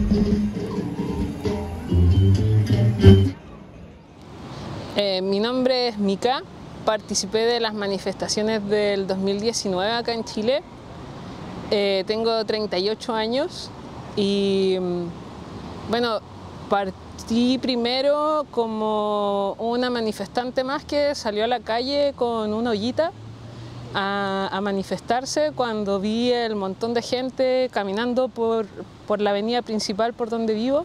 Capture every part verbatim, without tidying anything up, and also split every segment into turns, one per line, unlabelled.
Eh, mi nombre es Mika, participé de las manifestaciones del dos mil diecinueve acá en Chile. Eh, tengo treinta y ocho años y bueno, partí primero como una manifestante más que salió a la calle con una ollita a, a manifestarse cuando vi el montón de gente caminando por, por la avenida principal por donde vivo.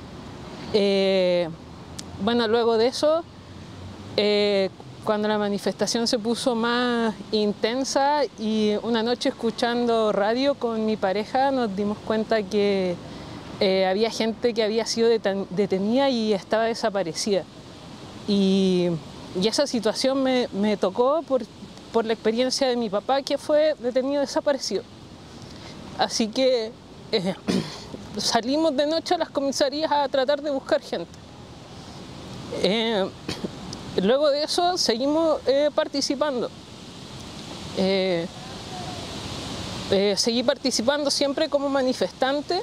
Eh, bueno, luego de eso, eh, cuando la manifestación se puso más intensa y una noche escuchando radio con mi pareja nos dimos cuenta que eh, había gente que había sido detenida y estaba desaparecida. Y, y esa situación me, me tocó por, por la experiencia de mi papá, que fue detenido desaparecido. Así que eh, salimos de noche a las comisarías a tratar de buscar gente. Eh, Luego de eso seguimos eh, participando. Eh, eh, seguí participando siempre como manifestante.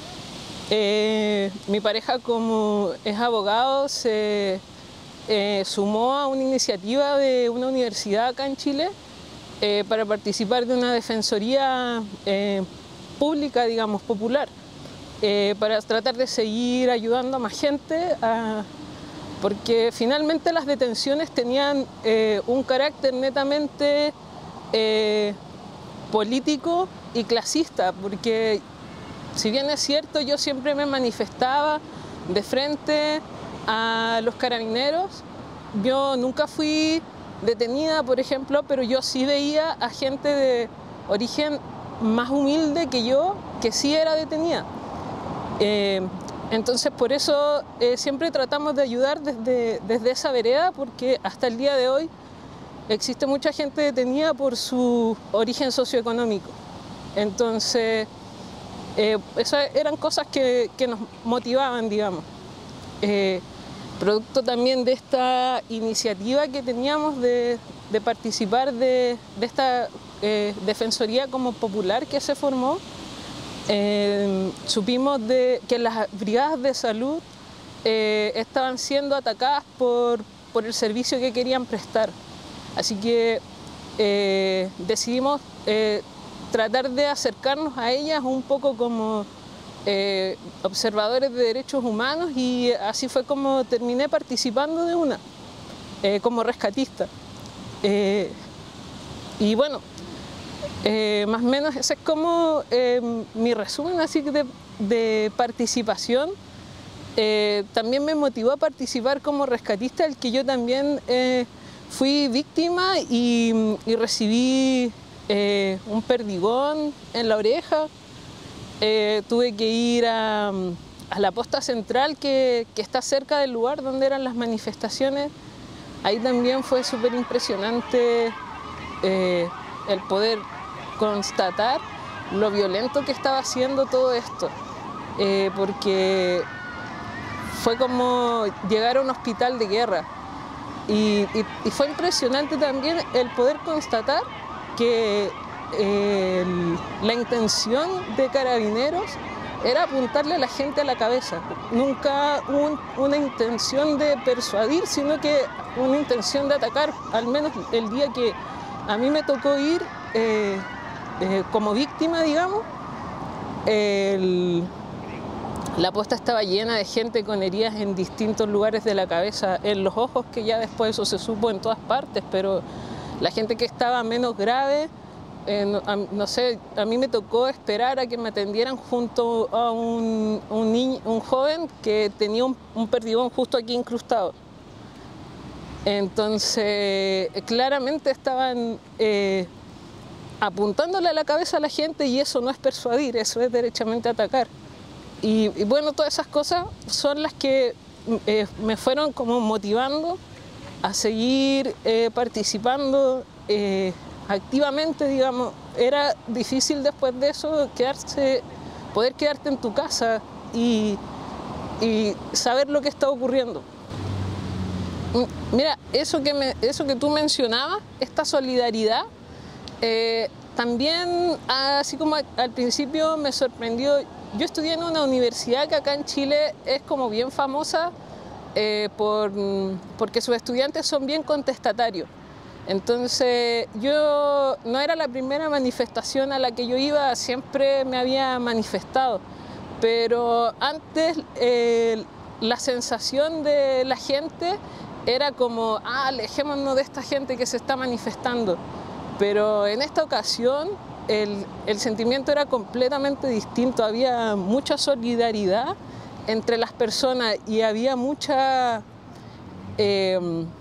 Eh, mi pareja, como es abogado, se eh, sumó a una iniciativa de una universidad acá en Chile eh, para participar de una defensoría eh, pública, digamos, popular, eh, para tratar de seguir ayudando a más gente a porque finalmente las detenciones tenían eh, un carácter netamente eh, político y clasista, porque si bien es cierto, yo siempre me manifestaba de frente a los carabineros, yo nunca fui detenida, por ejemplo, pero yo sí veía a gente de origen más humilde que yo, que sí era detenida. Eh, Entonces, por eso eh, siempre tratamos de ayudar desde, desde esa vereda, porque hasta el día de hoy existe mucha gente detenida por su origen socioeconómico. Entonces, eh, esas eran cosas que, que nos motivaban, digamos. Eh, producto también de esta iniciativa que teníamos de, de participar de, de esta eh, defensoría como popular que se formó. Eh, supimos de, que las brigadas de salud eh, estaban siendo atacadas por, por el servicio que querían prestar. Así que eh, decidimos eh, tratar de acercarnos a ellas un poco como eh, observadores de derechos humanos, y así fue como terminé participando de una, eh, como rescatista. Eh, y bueno, Eh, más o menos ese es como eh, mi resumen así de, de participación. Eh, también me motivó a participar como rescatista, el que yo también eh, fui víctima y, y recibí eh, un perdigón en la oreja. Eh, tuve que ir a, a la posta central que, que está cerca del lugar donde eran las manifestaciones. Ahí también fue súper impresionante eh, el poder constatar lo violento que estaba haciendo todo esto, eh, porque fue como llegar a un hospital de guerra y, y, y fue impresionante también el poder constatar que eh, el, la intención de Carabineros era apuntarle a la gente a la cabeza, nunca un, una intención de persuadir, sino que una intención de atacar. Al menos el día que a mí me tocó ir eh, Eh, como víctima, digamos, el, la posta estaba llena de gente con heridas en distintos lugares de la cabeza, en los ojos, que ya después eso se supo en todas partes, pero la gente que estaba menos grave, eh, no, a, no sé, a mí me tocó esperar a que me atendieran junto a un, un, niño, un joven que tenía un, un perdigón justo aquí incrustado. Entonces, claramente estaban Eh, apuntándole a la cabeza a la gente, y eso no es persuadir, eso es derechamente atacar. Y, y bueno, todas esas cosas son las que eh, me fueron como motivando a seguir eh, participando eh, activamente, digamos. Era difícil después de eso quedarse, poder quedarte en tu casa y, y saber lo que está ocurriendo. Mira, eso que, me, eso que tú mencionabas, esta solidaridad, Eh, también, así como al principio me sorprendió, yo estudié en una universidad que acá en Chile es como bien famosa eh, por, porque sus estudiantes son bien contestatarios. Entonces yo no era la primera manifestación a la que yo iba, siempre me había manifestado, pero antes eh, la sensación de la gente era como, ah, alejémonos de esta gente que se está manifestando, pero en esta ocasión el, el sentimiento era completamente distinto, había mucha solidaridad entre las personas y había mucha eh,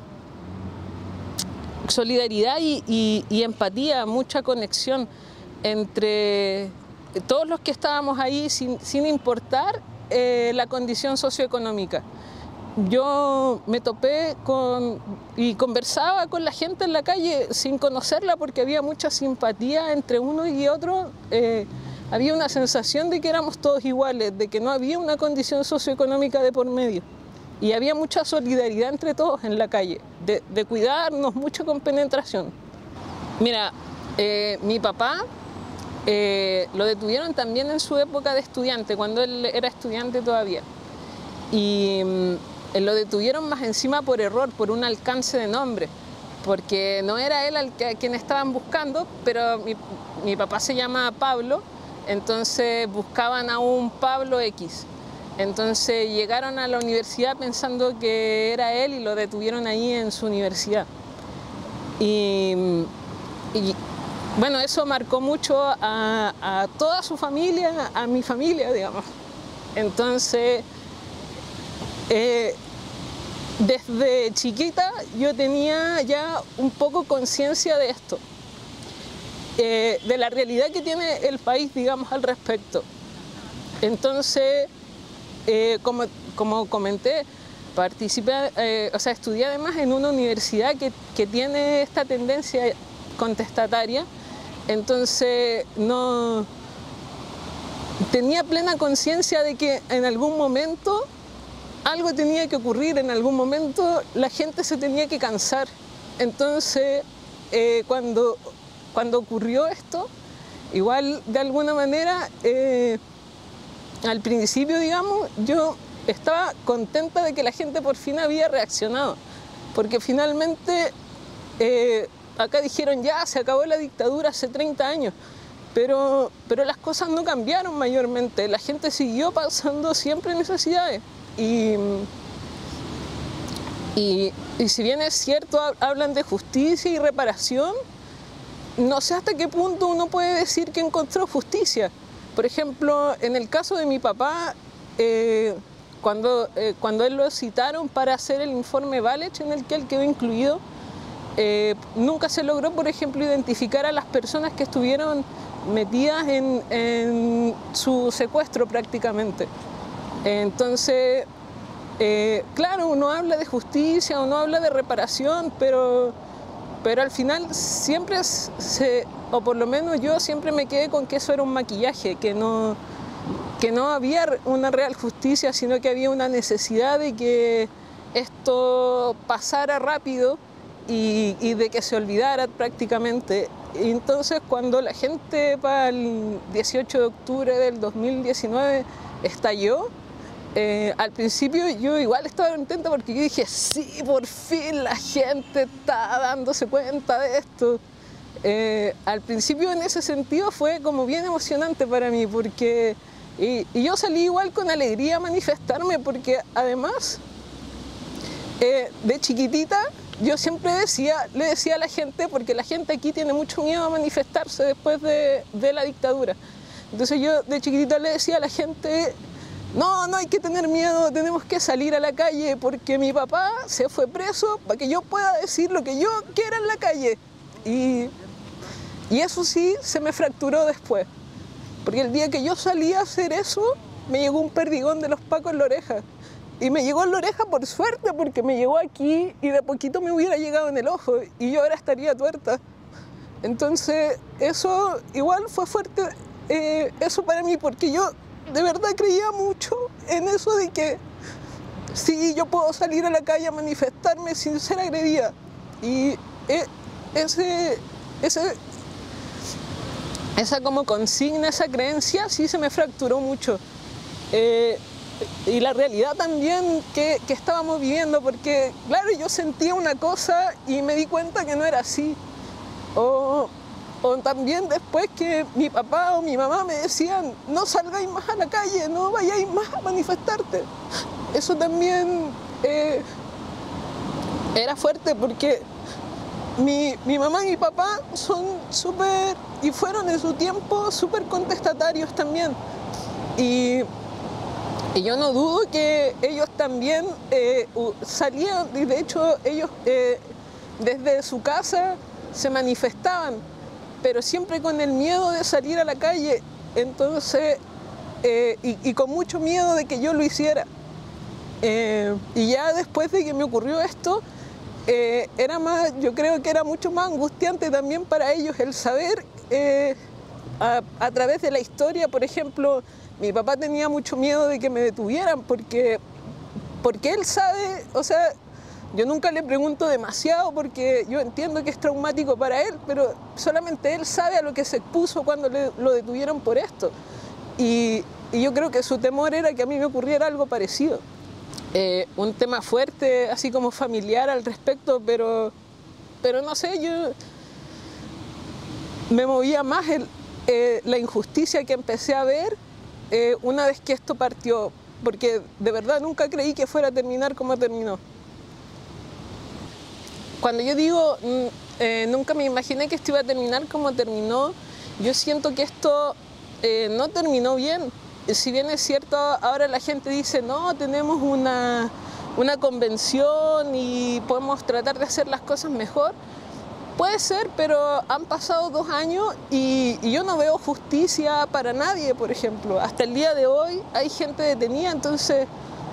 solidaridad y, y, y empatía, mucha conexión entre todos los que estábamos ahí sin, sin importar eh, la condición socioeconómica. Yo me topé con y conversaba con la gente en la calle sin conocerla porque había mucha simpatía entre uno y otro. Eh, había una sensación de que éramos todos iguales, de que no había una condición socioeconómica de por medio. Y había mucha solidaridad entre todos en la calle, de, de cuidarnos mucho con penetración. Mira, eh, mi papá eh, lo detuvieron también en su época de estudiante, cuando él era estudiante todavía. Y mm, lo detuvieron más encima por error, por un alcance de nombre, porque no era él al que, a quien estaban buscando, pero mi, mi papá se llama Pablo, entonces buscaban a un Pablo X. Entonces llegaron a la universidad pensando que era él y lo detuvieron ahí en su universidad. Y, y bueno, eso marcó mucho a, a toda su familia, a mi familia, digamos. Entonces, eh, desde chiquita yo tenía ya un poco conciencia de esto, eh, de la realidad que tiene el país, digamos, al respecto. Entonces, Eh, como, como comenté, participé, eh, o sea, estudié además en una universidad que, que tiene esta tendencia contestataria, entonces no tenía plena conciencia de que en algún momento algo tenía que ocurrir, en algún momento la gente se tenía que cansar. Entonces, eh, cuando, cuando ocurrió esto, igual de alguna manera, eh, al principio, digamos, yo estaba contenta de que la gente por fin había reaccionado, porque finalmente eh, acá dijeron ya, se acabó la dictadura hace treinta años, pero, pero las cosas no cambiaron mayormente, la gente siguió pasando siempre necesidades. Y, y, y si bien es cierto, hablan de justicia y reparación, no sé hasta qué punto uno puede decir que encontró justicia. Por ejemplo, en el caso de mi papá, eh, cuando, eh, cuando él lo citaron para hacer el informe Valech en el que él quedó incluido, eh, nunca se logró, por ejemplo, identificar a las personas que estuvieron metidas en, en su secuestro prácticamente. Entonces, eh, claro, uno habla de justicia, uno habla de reparación, pero, pero al final siempre se... o por lo menos yo siempre me quedé con que eso era un maquillaje, que no, que no había una real justicia, sino que había una necesidad de que esto pasara rápido y, y de que se olvidara prácticamente. Y entonces cuando la gente para el dieciocho de octubre del dos mil diecinueve estalló, eh, al principio yo igual estaba contenta porque yo dije, sí, por fin la gente está dándose cuenta de esto. Eh, al principio en ese sentido fue como bien emocionante para mí porque y, y yo salí igual con alegría a manifestarme porque además eh, de chiquitita yo siempre decía, le decía a la gente, porque la gente aquí tiene mucho miedo a manifestarse después de, de la dictadura, entonces yo de chiquitita le decía a la gente, no, no hay que tener miedo, tenemos que salir a la calle porque mi papá se fue preso para que yo pueda decir lo que yo quiera en la calle. Y Y eso sí se me fracturó después, porque el día que yo salí a hacer eso, me llegó un perdigón de los pacos en la oreja. Y me llegó en la oreja por suerte, porque me llegó aquí y de poquito me hubiera llegado en el ojo y yo ahora estaría tuerta. Entonces eso igual fue fuerte, eh, eso para mí, porque yo de verdad creía mucho en eso de que sí, yo puedo salir a la calle a manifestarme sin ser agredida. Y eh, ese... ese esa como consigna, esa creencia, sí se me fracturó mucho. Eh, y la realidad también que, que estábamos viviendo, porque claro, yo sentía una cosa y me di cuenta que no era así. O, o también después que mi papá o mi mamá me decían, no salgáis más a la calle, no vayáis más a manifestarte. Eso también eh, era fuerte porque mi, mi mamá y mi papá son súper, y fueron en su tiempo súper contestatarios también. Y, y yo no dudo que ellos también eh, salían, y de hecho ellos eh, desde su casa se manifestaban, pero siempre con el miedo de salir a la calle, entonces, eh, y, y con mucho miedo de que yo lo hiciera. Eh, y ya después de que me ocurrió esto, eh, era más, yo creo que era mucho más angustiante también para ellos el saber, eh, a, a través de la historia, por ejemplo, mi papá tenía mucho miedo de que me detuvieran porque, porque él sabe, o sea, yo nunca le pregunto demasiado porque yo entiendo que es traumático para él, pero solamente él sabe a lo que se expuso cuando le, lo detuvieron por esto. Y, y yo creo que su temor era que a mí me ocurriera algo parecido. Eh, un tema fuerte, así como familiar al respecto, pero, pero no sé, yo me movía más el, eh, la injusticia que empecé a ver eh, una vez que esto partió, porque de verdad nunca creí que fuera a terminar como terminó. Cuando yo digo, eh, nunca me imaginé que esto iba a terminar como terminó, yo siento que esto eh, no terminó bien. Si bien es cierto, ahora la gente dice, no, tenemos una, una convención y podemos tratar de hacer las cosas mejor. Puede ser, pero han pasado dos años y, y yo no veo justicia para nadie, por ejemplo. Hasta el día de hoy hay gente detenida, entonces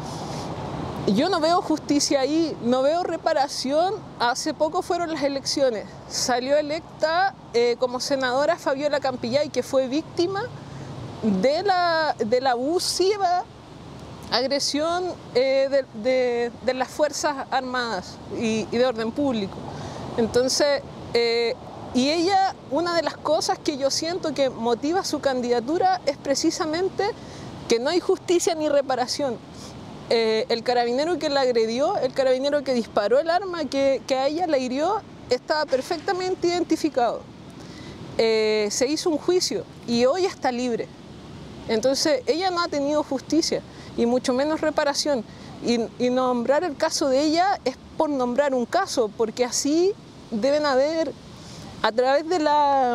yo no veo justicia ahí, no veo reparación. Hace poco fueron las elecciones. Salió electa eh, como senadora Fabiola Campillay, que fue víctima de la, de la abusiva agresión eh, de, de, de las Fuerzas Armadas y, y de orden público. Entonces, eh, y ella, una de las cosas que yo siento que motiva su candidatura es precisamente que no hay justicia ni reparación. Eh, el carabinero que la agredió, el carabinero que disparó el arma que, que a ella la hirió, estaba perfectamente identificado. Eh, se hizo un juicio y hoy está libre. Entonces, ella no ha tenido justicia y mucho menos reparación. Y, y nombrar el caso de ella es por nombrar un caso, porque así deben haber, a través de, la,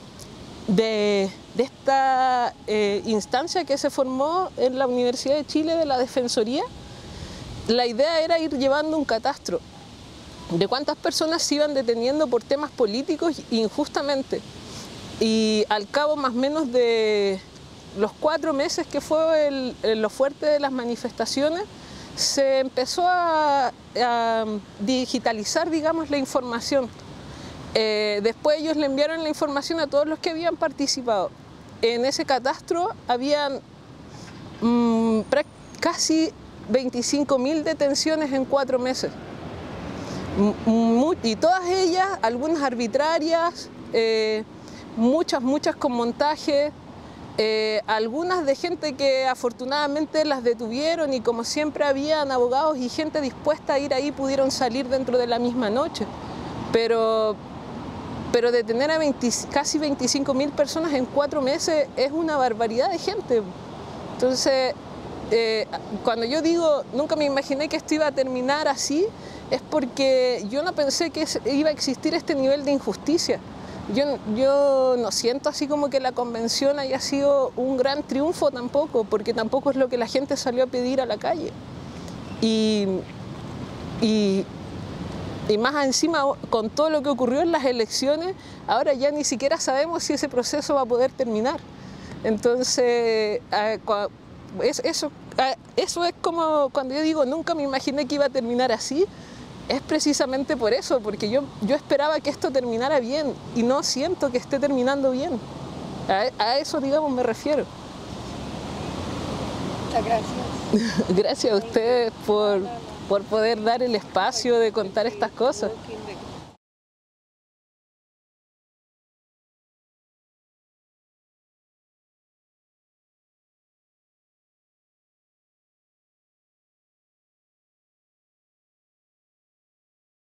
de, de esta eh, instancia que se formó en la Universidad de Chile de la Defensoría, la idea era ir llevando un catastro de cuántas personas se iban deteniendo por temas políticos injustamente. Y al cabo más o menos de los cuatro meses que fue el, el, lo fuerte de las manifestaciones, se empezó a, a digitalizar, digamos, la información. Eh, después ellos le enviaron la información a todos los que habían participado. En ese catastro habían mmm, casi veinticinco mil detenciones en cuatro meses. Muy, y todas ellas, algunas arbitrarias, eh, muchas, muchas con montaje. Eh, algunas de gente que afortunadamente las detuvieron y como siempre habían abogados y gente dispuesta a ir ahí, pudieron salir dentro de la misma noche. Pero, pero detener a veinte, casi veinticinco mil personas en cuatro meses es una barbaridad de gente. Entonces, eh, cuando yo digo nunca me imaginé que esto iba a terminar así, es porque yo no pensé que iba a existir este nivel de injusticia. Yo, yo no siento así como que la convención haya sido un gran triunfo tampoco, porque tampoco es lo que la gente salió a pedir a la calle. Y, y, y más encima, con todo lo que ocurrió en las elecciones, ahora ya ni siquiera sabemos si ese proceso va a poder terminar. Entonces, eso, eso es como cuando yo digo nunca me imaginé que iba a terminar así. Es precisamente por eso, porque yo, yo esperaba que esto terminara bien y no siento que esté terminando bien. A, a eso, digamos, me refiero.
Muchas gracias.
Gracias a ustedes por, por poder dar el espacio de contar estas cosas.